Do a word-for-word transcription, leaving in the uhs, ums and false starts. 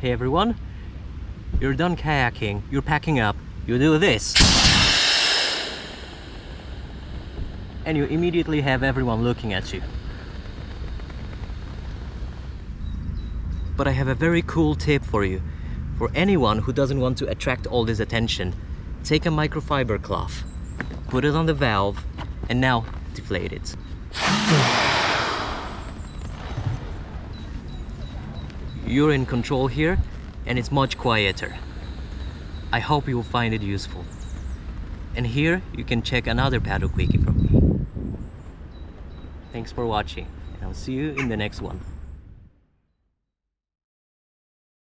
Hey everyone, you're done kayaking, you're packing up, you do this. And you immediately have everyone looking at you. But I have a very cool tip for you. For anyone who doesn't want to attract all this attention, take a microfiber cloth, put it on the valve, and now deflate it. You're in control here, and it's much quieter. I hope you will find it useful. And here you can check another Paddlequickie from me. Thanks for watching, and I'll see you in the next one.